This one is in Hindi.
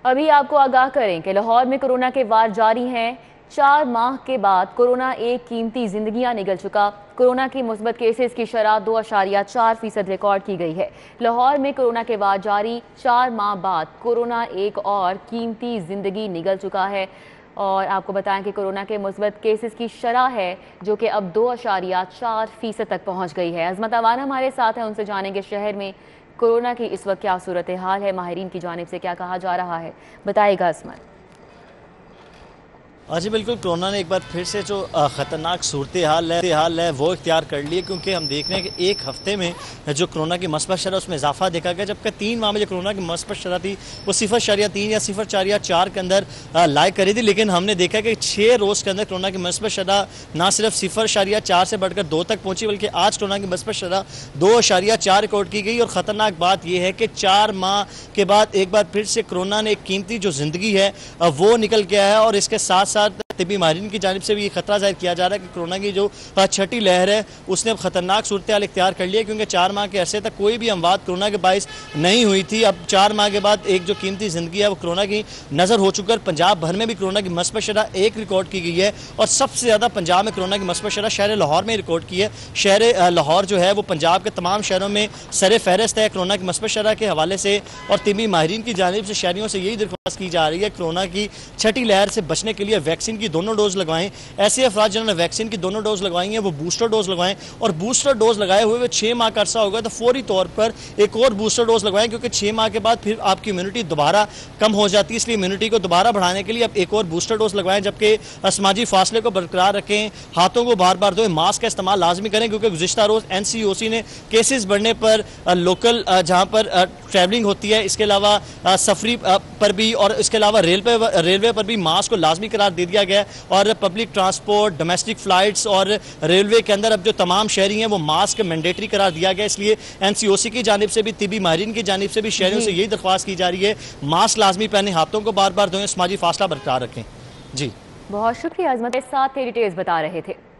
अभी आपको आगाह करें कि लाहौर में कोरोना के वार जारी हैं। 4 माह के बाद कोरोना एक कीमती जिंदगियां निगल चुका। कोरोना की मुस्बत केसेस की शरह 2.4% रिकॉर्ड की गई है। लाहौर में कोरोना के वार जारी, 4 माह बाद कोरोना एक और कीमती जिंदगी निगल चुका है। और आपको बताएं कि कोरोना के मुस्बत केसेस की शरह है जो कि अब 2.4% तक पहुंच गई है। अजमत अवान हमारे साथ हैं, उनसे जानेंगे शहर में कोरोना की इस वक्त क्या सूरत हाल है, माहिरीन की जानिब से क्या कहा जा रहा है, बताएगा अजमत। जी बिल्कुल, कोरोना ने एक बार फिर से जो ख़तरनाक सूरत हाल है वो इख्तियार कर ली है, क्योंकि हम देख रहे हैं कि एक हफ्ते में जो कोरोना की मस्बत शरह उसमें इजाफा देखा गया, जबकि 3 माह में जो कोरोना की मस्बत शरह थी वो 0.3 या 0.4 के अंदर लाइक करी थी। लेकिन हमने देखा कि 6 रोज़ के अंदर कोरोना की मस्बत शरह ना सिर्फ 0.4 से बढ़कर 2 तक पहुँची, बल्कि आज कोरोना की मस्बत शरह 2.4 रिकॉर्ड की गई। और ख़तरनाक बात यह है कि 4 माह के बाद एक बार फिर से कोरोना ने एक कीमती जो ज़िंदगी है वो निकल गया है। और इसके साथ साथ तिब्बी माहिरीन की जानिब से भी ये खतरा जाहिर किया जा रहा है कि कोरोना की जो छठी लहर है उसने अब खतरनाक सूरत हाल इख्तियार कर लिया है, क्योंकि 4 माह के अरसे तक कोई भी अमवात कोरोना के बाइस नहीं हुई थी। अब 4 माह के बाद एक जो कीमती ज़िंदगी है वो कोरोना की नज़र हो चुका है। पंजाब भर में भी कोरोना की मस्बत शरह 1 रिकॉर्ड की गई है, और सबसे ज़्यादा पंजाब में कोरोना की मस्बत शरह शहर लाहौर में रिकॉर्ड की है। शहर लाहौर जो है वो पंजाब के तमाम शहरों में सर फहरिस्त है कोरोना की मस्बत शरह के हवाले से। और तिब्बी माहिरीन की जानिब से शहरियों से यही दरख्वास्त की जा रही है कोरोना की छठी लहर से बचने के लिए वैक्सीन की दोनों डोज लगवाएं। ऐसे अफराद जिन्होंने वैक्सीन की दोनों डोज लगवाई हैं वो बूस्टर डोज लगवाएं, और बूस्टर डोज लगाए हुए 6 माह का अरसा होगा तो फौरी तौर पर एक और बूस्टर डोज लगवाएं, क्योंकि 6 माह के बाद फिर आपकी इम्यूनिटी दोबारा कम हो जाती है। इसलिए इम्यूनिटी को दोबारा बढ़ाने के लिए अब एक और बूस्टर डोज लगवाएं, जबकि समाजी फासले को बरकरार रखें, हाथों को बार बार धोएं, मास्क का इस्तेमाल लाजमी करें, क्योंकि गुज़िश्ता रोज़ NCOC ने केसेस बढ़ने पर लोकल जहाँ पर ट्रैवलिंग होती है, इसके अलावा सफरी पर भी और इसके अलावा रेलवे पर भी मास्क को लाजमी करार दे दिया गया है। और पब्लिक ट्रांसपोर्ट, डोमेस्टिक फ़्लाइट्स और रेलवे के अंदर अब जो तमाम शहरी हैं वो मास्क मैंडेटरी करार दिया गया। इसलिए NCOC की जानिब से भी तिब्बी माहिरीन की जानिब से भी शहरियों से यही दरख्वास्त की जा रही है, मास्क लाजमी पहने, हाथों को बार बार धोएं, समाजी फासला बरकरार रखें। जी बहुत शुक्रिया अजमत, साथ डिटेल्स बता रहे थे।